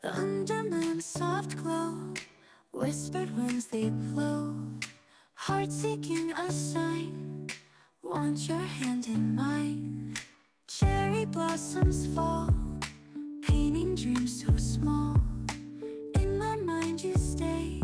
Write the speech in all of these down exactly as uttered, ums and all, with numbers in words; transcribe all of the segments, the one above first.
The underman's soft glow, whispered winds they blow, heart seeking a sign, want your hand in mine. Cherry blossoms fall, painting dreams so small. In my mind you stay,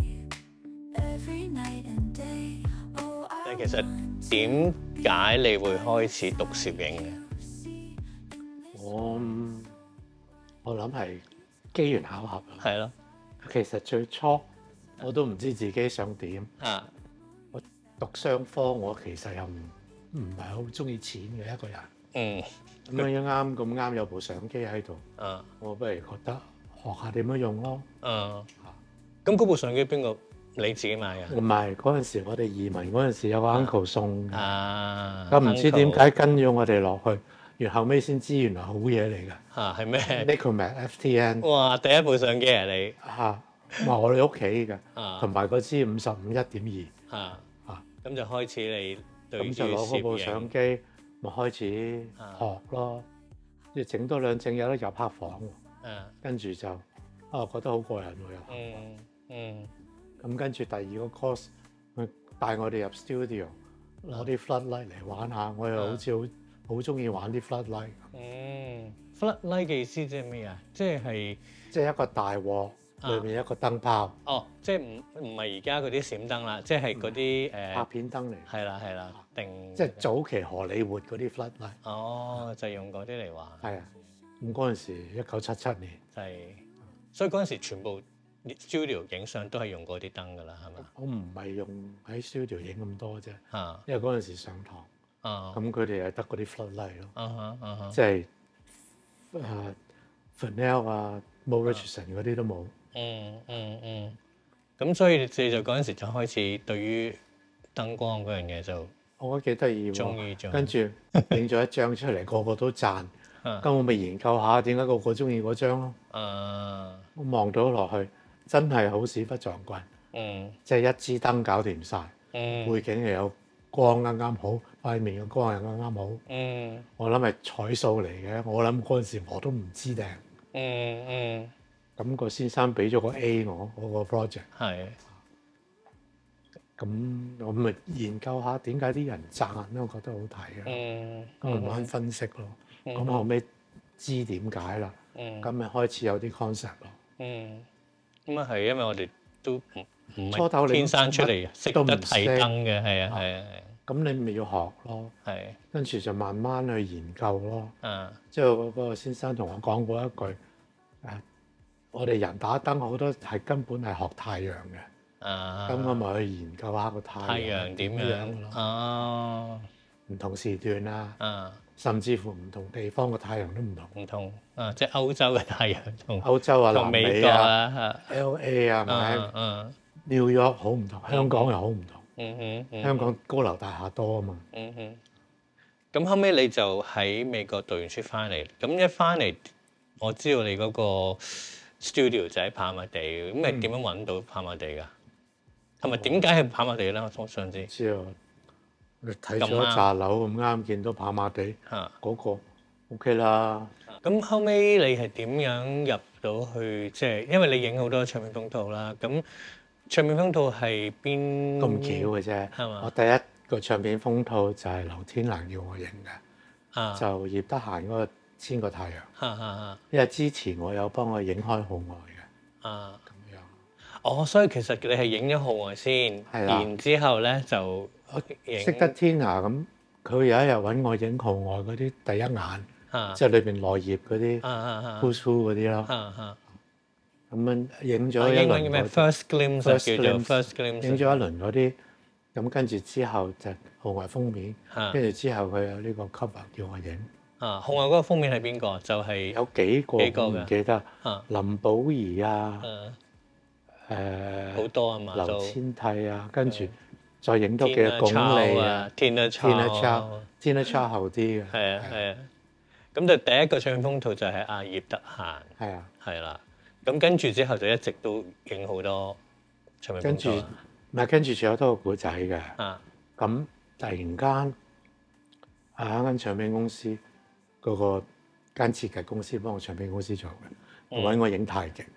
every night and day. Oh, 但 I 其實點解你會開始讀攝影嘅？ 我我諗係機緣巧合啦。 係咯， 其實最初我都唔知自己想點。 啊， 我讀商科，我其實又唔唔係好中意錢嘅一個人。 嗯， 咁樣啱咁啱有部相機喺度， 啊， 我不如覺得學下點樣用咯。 啊，咁嗰部相機邊個你自己買㗎？ 唔係嗰陣時，我哋移民嗰陣時有個 uncle 送嘅， 啊， 咁唔知點解跟咗我哋落去，然後尾先知原來好嘢嚟㗎。 嚇係咩？ Nikon F T N 哇！第一部相機啊你嚇，話我哋屋企嘅， 啊同埋嗰支五十五一點二嚇啊， 咁就開始你對於咁就攞嗰部攝影相機，咪開始學咯，即係整多兩整有得入黑房喎， 啊跟住就啊覺得好過癮喎又， 嗯嗯咁跟住第二個 course 佢帶我哋入 studio 攞啲 floodlight 嚟玩下，我又好似好好中意玩啲 floodlight， 嗯 floodlight 嘅意思即係咩啊？即係即係一個大鑊裏面一個燈泡， 哦，即係唔唔係而家嗰啲閃燈啦，即係嗰啲拍誒片燈嚟， 係啦係啦，定即係早期荷里活嗰啲 floodlight， 哦，就係用嗰啲嚟玩， 係啊，咁嗰陣時一九七七年。 就係所以嗰陣時全部 studio 影相都係用嗰啲燈㗎啦，係嘛？ 我唔係用喺 studio 影咁多啫， 啊因為嗰陣時上堂， 啊咁佢哋係得嗰啲 floodlight 咯， 啊哈啊哈即係誒 Fresnel 啊、Mo Richardson 嗰啲都冇。 嗯嗯嗯，咁所以你就嗰陣時就開始對於燈光嗰樣嘢就我覺得幾得意喎， 中意咗， 跟住影咗一張出嚟，個個都讚， 啊咁我咪研究下點解個個中意嗰張咯。 啊我望到落去真係好屎忽撞棍， 嗯即係一支燈搞掂晒， 嗯背景又有光啱啱好，塊面嘅光又啱啱好。 嗯我諗係彩數嚟嘅，我諗嗰陣時我都唔知定。 嗯嗯咁個先生俾咗個 A 我，我個 project。 係咁我咪研究下點解啲人讚咧，我覺得好睇嘅。 嗯咁慢慢分析咯。 嗯咁後尾知點解啦， 嗯咁咪開始有啲 concept 咯。 嗯咁啊係，因為我哋都唔唔初頭你係天生出嚟識都唔得睇識燈嘅，係啊係啊咁你咪要學咯， 係係跟住就慢慢去研究咯。 啊即係嗰個先生同我講過一句誒，我哋人打燈好多係根本係學太陽嘅。 啊咁我咪去研究下個太太陽陽點樣樣咯， 啊唔同時段啊， 啊甚至乎唔同地方個太陽都唔同。 唔同啊，即係歐洲嘅太陽同歐洲啊、南同美國美啊、 啊 L A 啊、 啊咪啊 New York 好唔同，香港又好唔同。 嗯哼嗯香港高樓大廈多啊嘛， 嗯哼，咁後尾你就喺美國讀完書翻嚟，咁一翻嚟我知道你嗰個 studio 就喺跑馬地，咁你點樣揾到跑馬地㗎？係咪點解係跑馬地咧？我想知。 知啊，你睇咗一紮樓咁啱見到跑馬地嚇， 嗰個 OK 啦。 咁後尾你係點樣入到去？即係因為你影好多唱片封套啦，咁唱片封套係邊咁巧嘅啫。 係嘛我第一個唱片封套就係劉天蘭要我影嘅， 啊就葉德嫻嗰個千個太陽。 嚇嚇嚇因為之前我有幫我影開號外嘅， 啊！ 咁樣。 哦，所以其實你係影咗號外先， 係啦然之後咧就影識得天涯咁，佢有一日揾我影號外嗰啲第一眼， 啊即係裏邊內頁嗰啲啊啊啊 push through 嗰啲咯。 啊啊！ 咁樣影咗啊一英文叫咩輪嗰啲 ？First glimpse 啊 First 叫做 glimpse first glimpse。 影咗一輪嗰啲，咁跟住之後就號外封面， 嚇跟住之後佢有呢個 cover 叫我影， 啊！號外嗰個封面係邊個？就係有幾個我幾個㗎唔記得， 啊林保怡啊， 誒誒好多啊嘛， 劉都千蒂啊，跟住再影多幾個 Tina 鞏俐 Chow 啊 ，Tina Tina Chow， Chow，Tina Chow 後啲嘅， 係啊係啊。咁就第一個唱片封套就係阿葉德嫻， 係啊， 係啦。咁跟住之後就一直都影好多唱片跟住封套啦唔係跟住仲有多個古仔嘅， 啊咁突然間啊間唱片公司嗰個間設計公司幫我唱片公司做嘅，揾我影太極，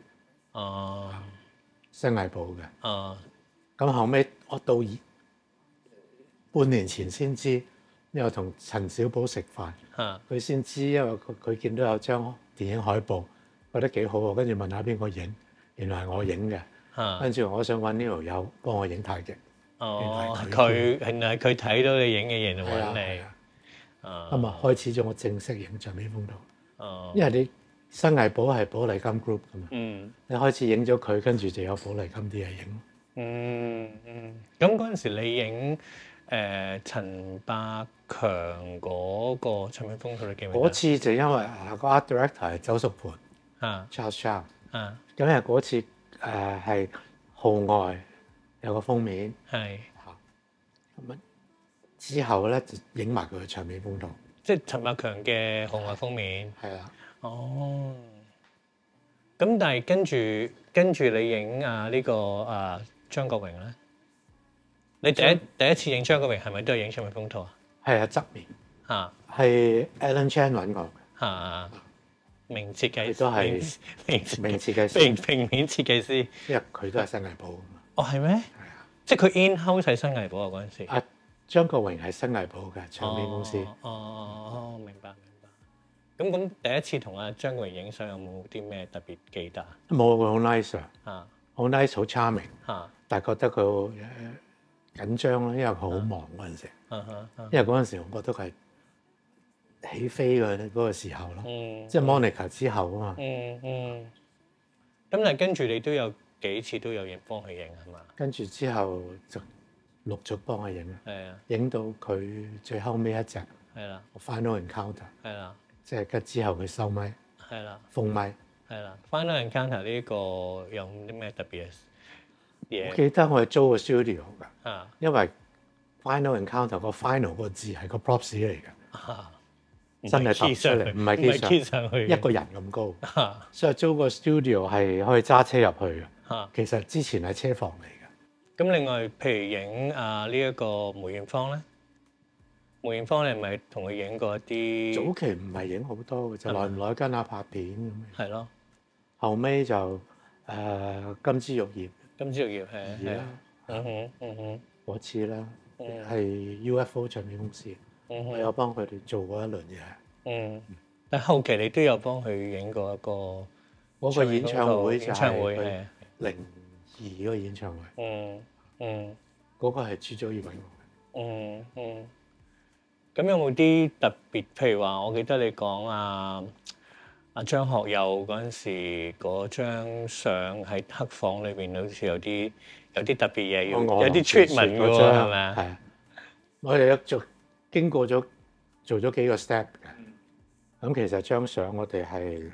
哦， 新藝寶嘅。 哦， 咁後尾我到二半年前先知，因為我同陳小寶食飯， 嚇佢先知，因為佢佢見到有張電影海報，覺得幾好喎，跟住問下邊個影，原來係我影嘅。 嚇跟住我想揾呢條友幫我影太極。 哦， 原來佢原來佢睇到你影嘅嘢就係啊揾你係啊。 啊咁啊開始咗我正式影唱片風圖， 哦， 因為你新藝寶係寶麗金 group 噶嘛， 嗯你開始影咗佢，跟住就有寶麗金啲嘢影。 嗯嗯，咁嗰陣時你影誒陳百強嗰個唱片風圖，你記唔記得？ 嗰次就因為啊個 art director 係周淑盤啊 Charles Chow， 啊咁因為嗰次誒係號外有個封面係， 嚇，咁啊之後咧就影埋佢嘅唱片風圖， 即係陳百強嘅號外封面。 係啦。 哦，咁但係跟住跟住你影啊呢個啊張國榮咧，你第一第一次影張國榮係咪都係影唱片風圖啊？ 係啊，側面嚇係 Alan Chan 揾我嘅， 嚇，名設計亦都係名設名設計師， 平平面設計師。 因為佢都係新藝寶啊嘛。 哦，係咩？ 係啊， 即係佢 in house 喺新藝寶啊嗰陣時。 啊張國榮係新藝寶嘅唱片公司。 哦哦哦，明白明白。咁咁第一次同阿張國榮影相有冇啲咩特別記得啊？ 冇，佢好 nice 啊， 啊好 nice 好 charming， 嚇但係覺得佢好誒緊張啦，因為佢好忙嗰陣時， 啊哈啊因為嗰陣時我覺得佢係起飛嘅嗰個時候咯， 嗯即係 Monica 之後啊嘛， 嗯嗯。咁但係跟住你都有幾次都有影幫佢影係嘛？ 跟住之後就陸續幫佢影啦， 係啊影到佢最後尾一隻係啦 Final Encounter， 係啦即係跟之後佢收咪係啦封咪。 係啦。Final Encounter 呢個有啲咩特別嘅我嘢記得我係租個 studio 㗎， 啊？ 因為 Final Encounter 個 final 個字係個 props 嚟嘅， 啊真係揼出嚟，唔係機上， key 上去一個人咁高， 嚇所以租個 studio 係可以揸車入去嘅。 嚇。 其實之前係車房嚟嘅， 咁另外，譬如影啊呢一個梅艷芳咧，梅艷芳你係咪同佢影過一啲？ 早期唔係影好多嘅，就耐唔耐跟下拍片咁樣。 係咯， 後尾就誒、呃金枝玉葉金枝玉葉係係二啦， 嗯哼嗯哼嗰次啦， 嗯係 U F O 唱片公司， 嗯哼我有幫佢哋做過一輪嘢。 嗯。但後期你都有幫佢影過一個嗰個演唱會就演唱會係係零二嗰個演唱會， 嗯嗯嗰、個係朱祖業揾我嘅。 嗯嗯。咁有冇啲特別？譬如話，我記得你講啊啊張學友嗰陣時嗰張相喺黑房裏邊，好似有啲有啲特別嘢要， 我有啲 treatment 嘅喎，係咪啊？ 係啊，我哋有做經過咗做咗幾個 step 嘅。咁其實張相我哋係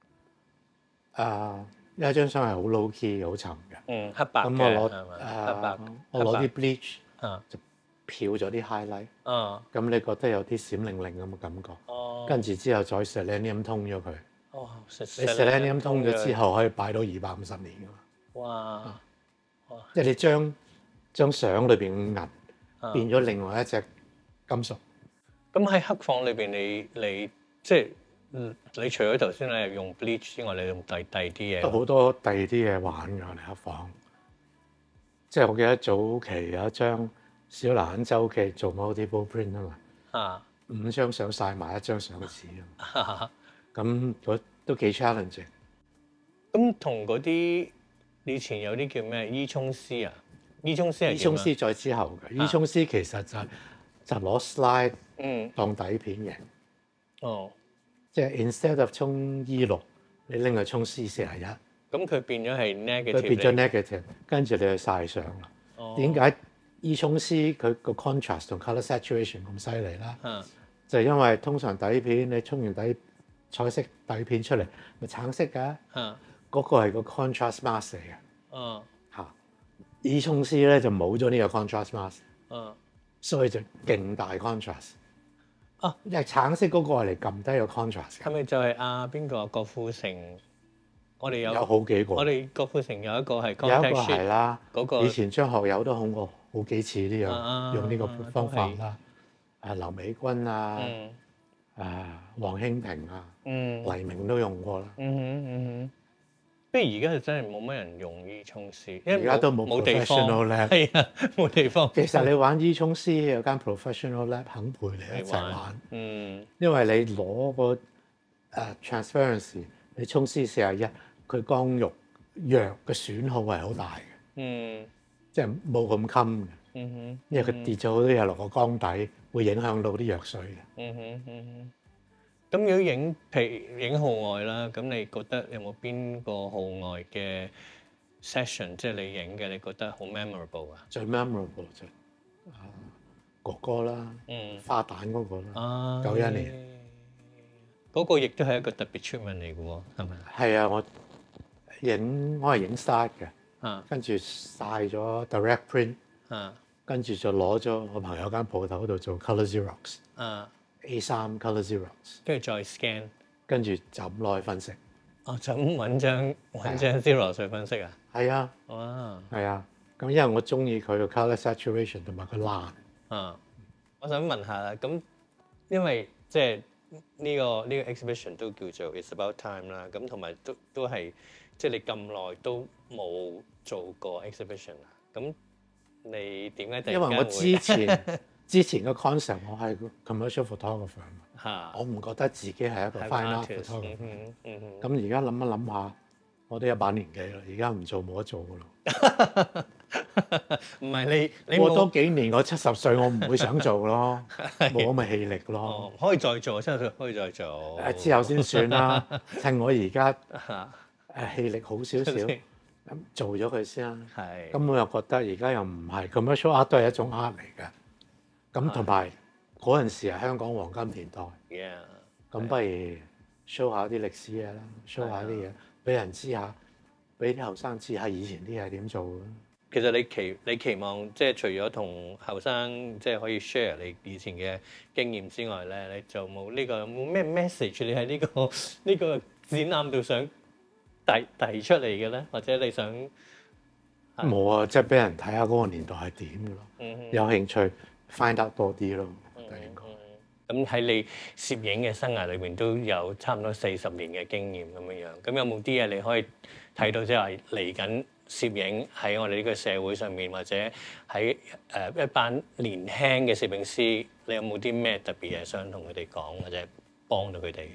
啊，有一張相係好 low key 好沉嘅。 嗯，黑白嘅咁我攞係咪？ 誒黑白， 我攞啲黑 bleach 白啊就漂咗啲 highlight， 啊咁你覺得有啲閃靈靈咁嘅感覺。 哦， 跟住之後再 selenium 通咗佢， 哦， 你 selenium 通咗之後可以擺到二百五十年㗎嘛。 哇， 即係你將張相裏邊嘅銀啊變咗另外一隻金屬。 咁喺黑房裏邊，你你即係嗯你除咗頭先你用 bleach 之外，你用第第二啲嘢？ 都好多第二啲嘢玩㗎，我哋黑房。即係我記得早期有一張小蘭周記做 multiple print 啊嘛， 啊， 五張相晒埋一張相紙啊嘛， 咁咁嗰都幾 challenging。 同嗰啲以前有啲叫咩伊聰師啊？伊聰師係伊叫咩聰師再之後嘅，伊聰師其實就係就攞 slide 嗯當底片嘅， 哦， 即係 instead of 沖 E 六，你拎去沖 C 四十一， 咁佢變咗係 negative 佢變咗嚟 negative，跟住你去晒相啦。 哦點解伊聰師佢個 contrast 同 color saturation 咁犀利啦？ 啊就係因為通常底片你沖完底彩色底片出嚟，咪橙色㗎， 啊嗰、個係個 contrast mask 嚟嘅啊嚇。伊聰師咧就冇咗呢個 contrast mask， 啊所以就勁大 contrast。 啊， 因為橙色嗰個係嚟撳低個 contrast 嘅， 係咪就係啊邊個郭富城？我哋有有好幾個， 我哋郭富城有一個係有一 contact 個係 sheet 啦。 嗰個以前張學友都控過好幾次呢樣、 啊用呢個方法都係啦。誒劉美君啊，誒、 嗯黃興平啊， 嗯黎明都用過啦。 嗯哼嗯不過而家就真係冇乜人用 E 沖 C， 因為而家都冇冇地方 professional lab。 係啊，冇地方。 其實你玩 E 沖 C 有間 professional lab 肯陪你一齊玩， 嗯， 因為你攞個誒 transparency，你沖 C 四十一，佢光肉藥嘅損耗係好大嘅， 嗯， 即係冇咁襟嘅， 嗯哼， 因為佢跌咗好多嘢落個缸底，會影響到啲藥水嘅。 嗯哼，嗯哼。咁如果影譬如影號外啦，咁你覺得有冇邊個號外嘅 session，即係你影嘅，你覺得好 memorable 啊？ 最 memorable 就啊哥哥啦， 嗯， 花旦嗰個啦， 啊， 九一年嗰個亦都係一個特別出名嚟嘅喎，係咪？ 係啊，我影我係影 start 嘅， 啊跟住晒咗 direct print， 啊跟住就攞咗我朋友間鋪頭度做 colour xerox。 啊， A 三 colour xerox， 跟住再 scan， 跟住就咁攞去分析。 哦，就咁揾張揾張 zero 去分析啊？ 係啊， 哇！ 係啊。咁因為我中意佢個 colour saturation 同埋佢爛。 啊，我想問下啦，咁因為即係呢個呢個 exhibition 都叫做 It's About Time 啦，咁同埋都都係即係你咁耐都冇做過 exhibition 啊？咁你點解突然間會？ 因為我之前之前嘅 concept 我係 commercial photographer 嘛， 嚇， 我唔覺得自己係一個 fine art artist， photographer。 嗯嗯嗯， 咁而家諗一諗下，我都一把年紀啦，而家唔做冇得做噶咯。 唔係你你過多冇幾年，我七十歲，我唔會想做咯，冇咁嘅氣力咯。 哦，可以再做，真係可以再做。 誒之後先算啦，趁我而家嚇， 誒氣力好少少，咁做咗佢先啦。 係。 咁我又覺得而家又唔係 commercial art 都係一種 art 嚟嘅。咁同埋嗰陣時係香港黃金年代， Yeah， 咁不如 show 下啲歷史嘢啦，show 下啲嘢俾人知下，俾啲後生知下以前啲嘢點做嘅。 其實你期你期望即係除咗同後生即係可以 share 你以前嘅經驗之外咧，你就冇呢個有冇咩 message 你喺呢個呢個展覽度想提提出嚟嘅咧？或者你想冇啊，即係俾人睇下嗰個年代係點嘅咯。 嗯哼有興趣 find out 多啲咯。 嗯突然講咁喺你攝影嘅生涯裏邊都有差唔多四十年嘅經驗咁樣樣，咁有冇啲嘢你可以睇到即係話嚟緊攝影喺我哋呢個社會上面，或者喺誒一班年輕嘅攝影師，你有冇啲咩特別嘢想同佢哋講，或者幫到佢哋嘅？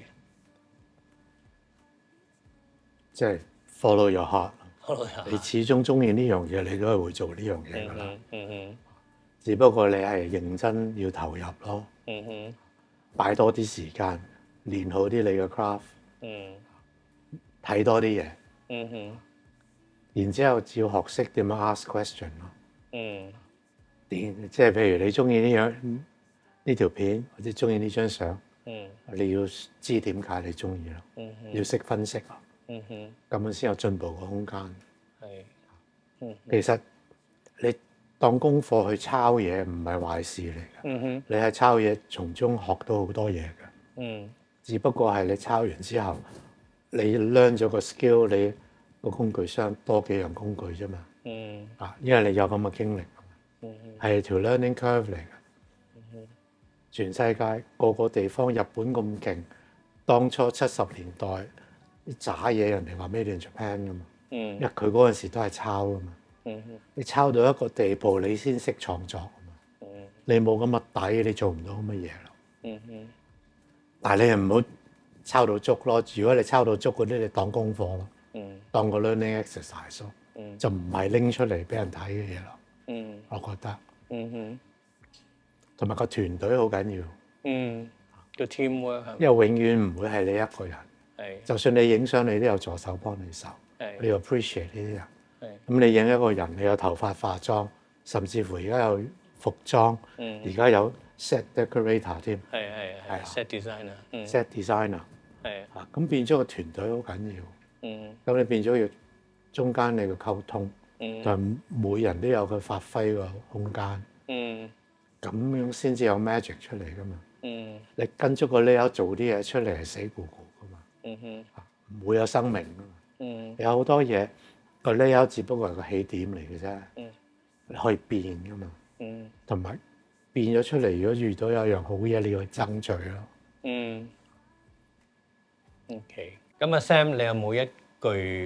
即係 follow your heart。 好啦， 你始終中意呢樣嘢，你都係會做呢樣嘢㗎啦。 嗯嗯嗯只不過你係認真要投入咯， 嗯哼擺多啲時間，練好啲你嘅 craft， 嗯睇多啲嘢， 嗯哼然之後照學識點樣 ask question 咯。 嗯點即係譬如你中意呢樣呢條片，或者中意呢張相， 嗯你要知點解你中意咯， 嗯哼要識分析咯， 嗯哼， 咁樣先有進步嘅空間。 係嗯其實你當功課去抄嘢唔係壞事嚟嘅， 嗯哼你係抄嘢從中學到好多嘢嘅。 嗯只不過係你抄完之後，你 learn 咗個 skill，你個工具箱多幾樣工具啫嘛。 嗯啊，因為你有咁嘅經歷， 嗯係條 learning curve 嚟嘅。全世界個個地方，日本咁勁，當初七十年代啲渣嘢人哋話 made in Japan 噶嘛，因為嗯佢嗰陣時都係抄噶嘛。 嗯哼你抄到一個地步，你先識創作啊嘛。 嗯你冇咁嘅底，你做唔到咁嘅嘢咯。 嗯哼但係你又唔好抄到足咯。如果你抄到足嗰啲，你當功課咯， 嗯當個 learning exercise 咯， 嗯就唔係拎出嚟俾人睇嘅嘢咯。 嗯我覺得， 嗯哼同埋個團隊好緊要， 嗯個 teamwork 係因為永遠唔會係你一個人。 係就算你影相，你都有助手幫你手，你係要 appreciate 呢啲人。 係咁你影一個人，你有頭髮化妝，甚至乎而家有服裝， 嗯而家有 set decorator 添係係係係啊 set designer 嗯 ，set designer 係啊，咁變咗個團隊好緊要。 嗯咁你變咗要中間你嘅溝通， 嗯就係每人都有佢發揮個空間， 嗯咁樣先至有 magic 出嚟噶嘛。 嗯你跟足個 layout 做啲嘢出嚟係死咕咕噶嘛， 嗯哼唔會有生命噶嘛。 嗯有好多嘢個 layout 只不過係個起點嚟嘅啫， 嗯你可以變噶嘛。 嗯同埋變咗出嚟，如果遇到有一樣好嘢，你要去爭取咯。 嗯，OK。咁啊，Sam，你有冇一句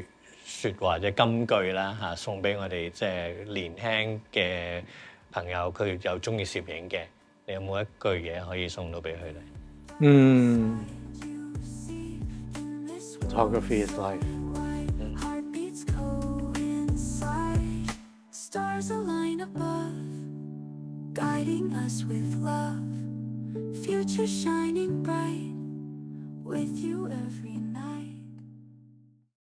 説話或者金句啦嚇，送俾我哋即係年輕嘅朋友，佢又中意攝影嘅，你有冇一句嘢可以送到俾佢哋？ 嗯，photography is life。 Heartbeats coincide, stars align above, guiding us with love, future shining bright, with you every night.